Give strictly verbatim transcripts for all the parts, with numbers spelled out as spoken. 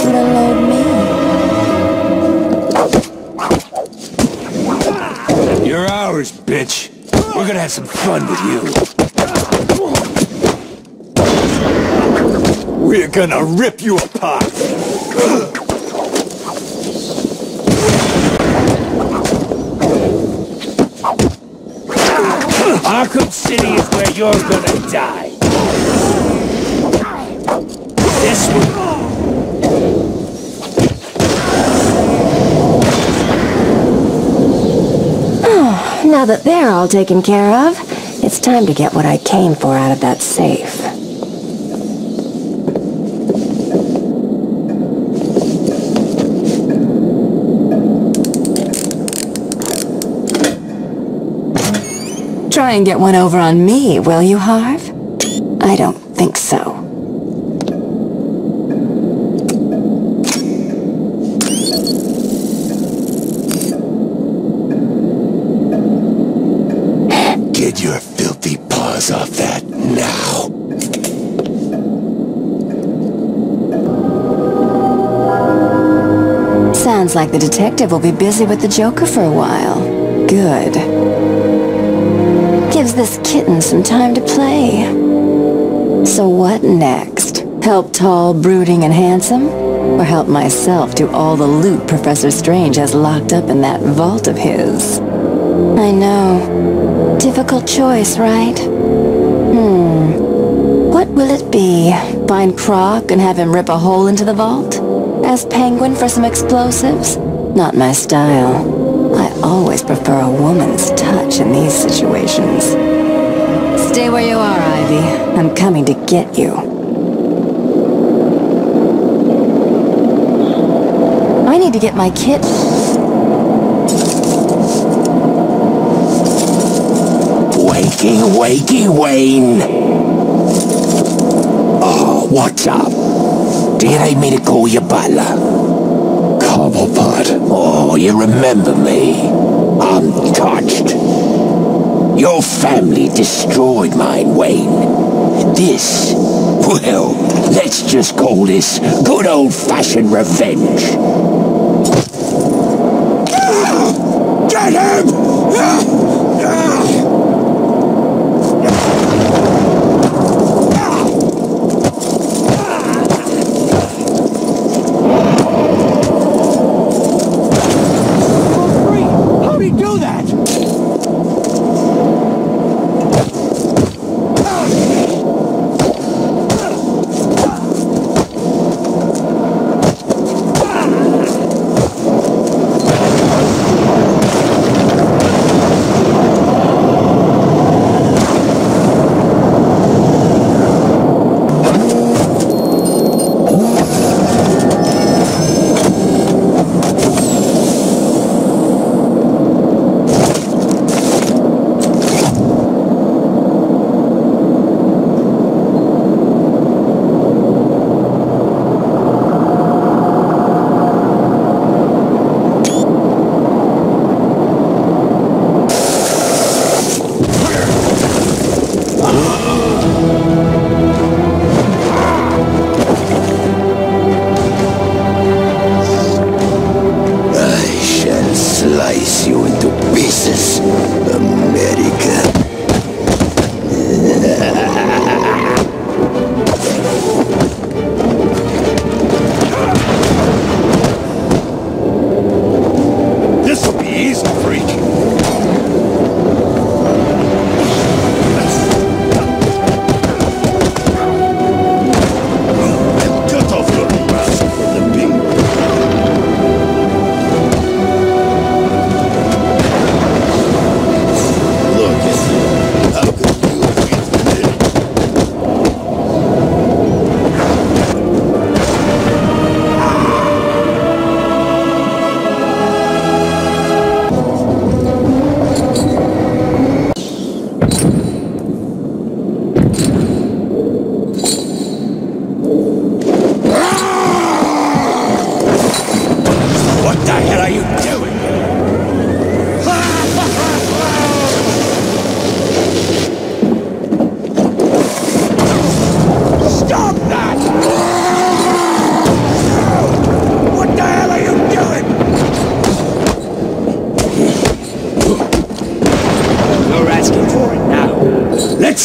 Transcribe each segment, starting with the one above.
would unload me. You're ours, bitch. We're gonna have some fun with you. We're gonna rip you apart. Arkham City is where you're gonna die. This one. Now that they're all taken care of, it's time to get what I came for out of that safe. Try and get one over on me, will you, Harv? I don't think so. Get your filthy paws off that now. Sounds like the detective will be busy with the Joker for a while. Good. Gives this kitten some time to play. So what next? Help tall, brooding, and handsome? Or help myself do all the loot Professor Strange has locked up in that vault of his? I know. Difficult choice, right? Hmm. What will it be? Find Croc and have him rip a hole into the vault? Ask Penguin for some explosives? Not my style. I always prefer a woman's touch in these situations. Stay where you are, Ivy. I'm coming to get you. I need to get my kit... Wakey, wakey, Wayne. Oh, what's up? Do you need me to call you butler? Cobblepot. Oh, you remember me? I'm touched. Your family destroyed mine, Wayne. This, well, let's just call this good old-fashioned revenge. Get him!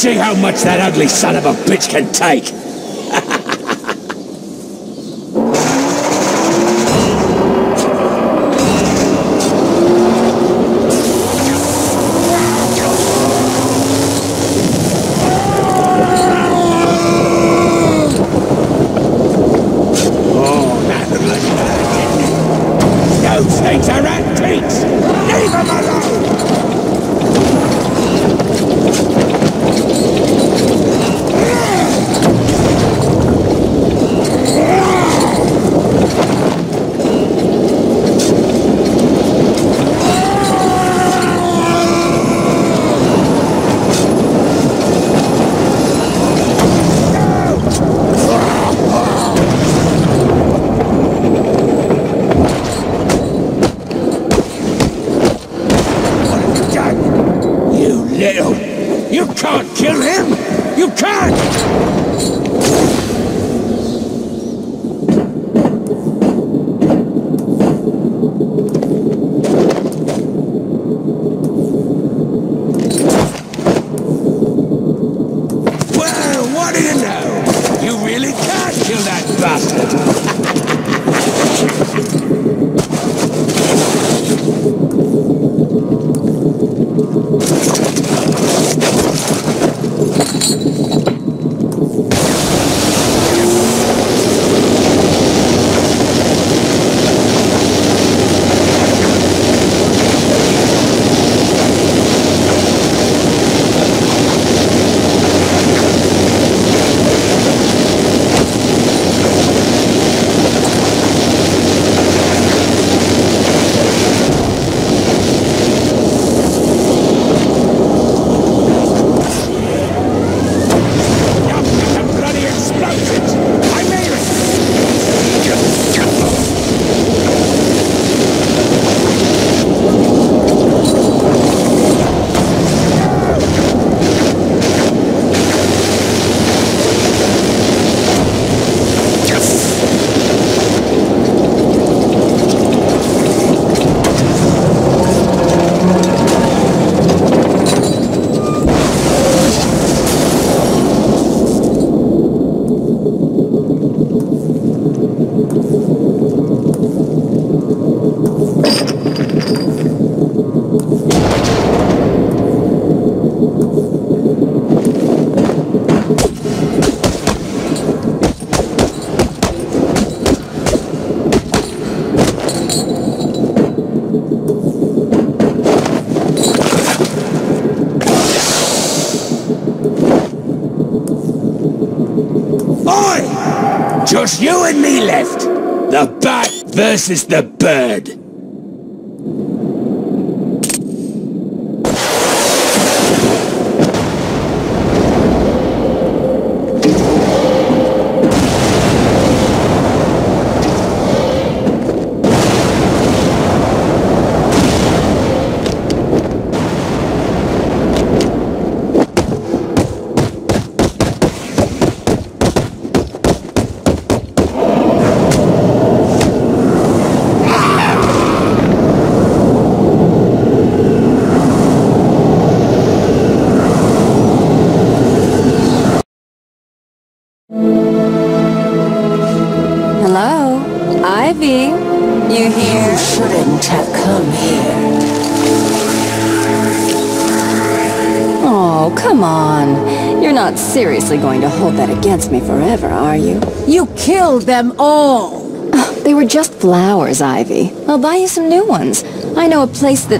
see how much that ugly son of a bitch can take. Just you and me left. The bat versus the bird. You here? You shouldn't have come here. Oh, come on. You're not seriously going to hold that against me forever, are you? You killed them all! Oh, they were just flowers, Ivy. I'll buy you some new ones. I know a place that...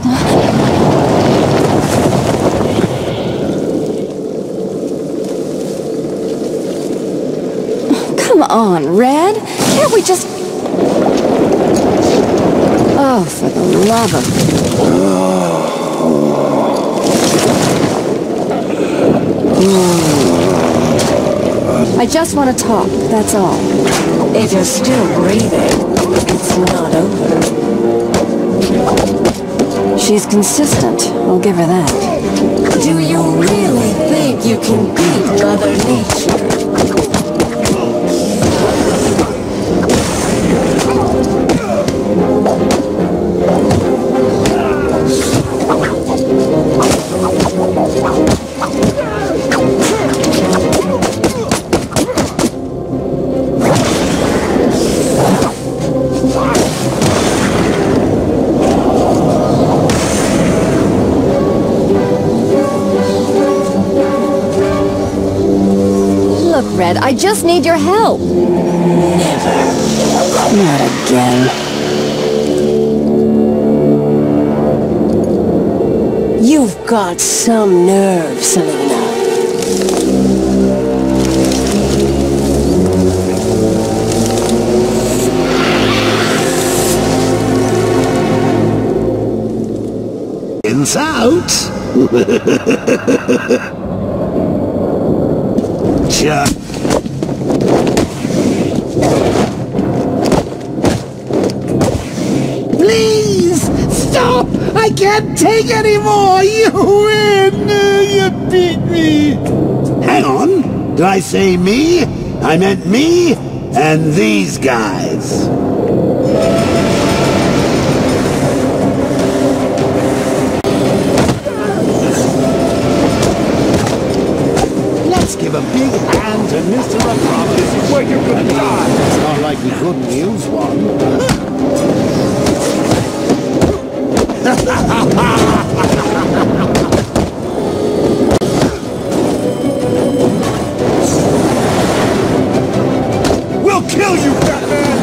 Come on, Red. Can't we just... Oh, for the love of... I just want to talk, that's all. If you're still breathing, it's not over. She's consistent, I'll give her that. Do you really think you can beat Mother Nature? good. I just need your help. Never. Not again. You've got some nerve, Selena. It's out. Chuck. Please stop! I can't take any more. You win. You beat me. Hang on. Did I say me? I meant me and these guys. Give a big hand to Mister Arkham. This is where you're gonna die. It's not like we couldn't use one. We'll kill you, Batman!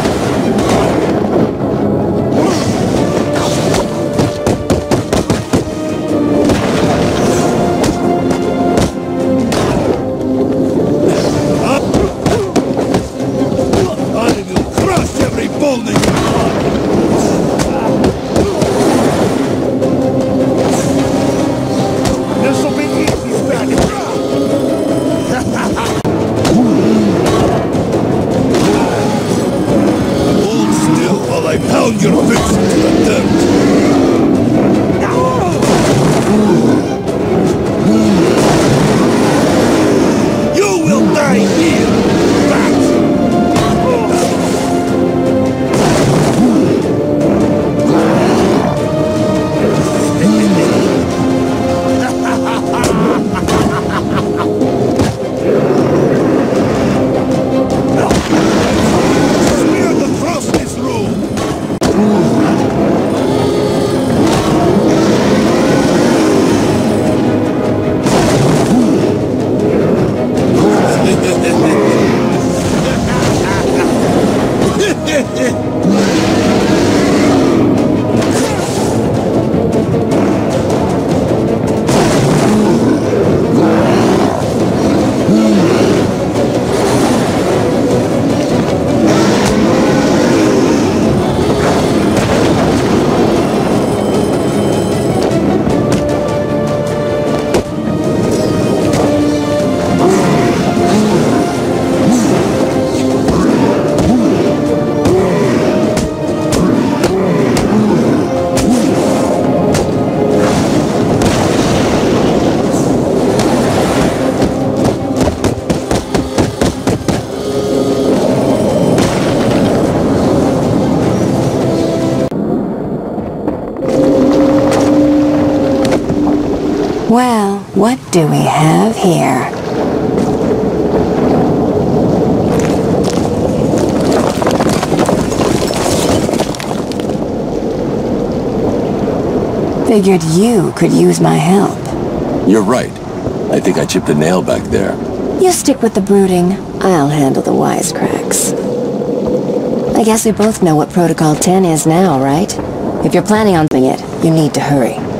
Well, what do we have here? Figured you could use my help. You're right. I think I chipped a nail back there. You stick with the brooding. I'll handle the wisecracks. I guess we both know what Protocol ten is now, right? If you're planning on doing it, you need to hurry.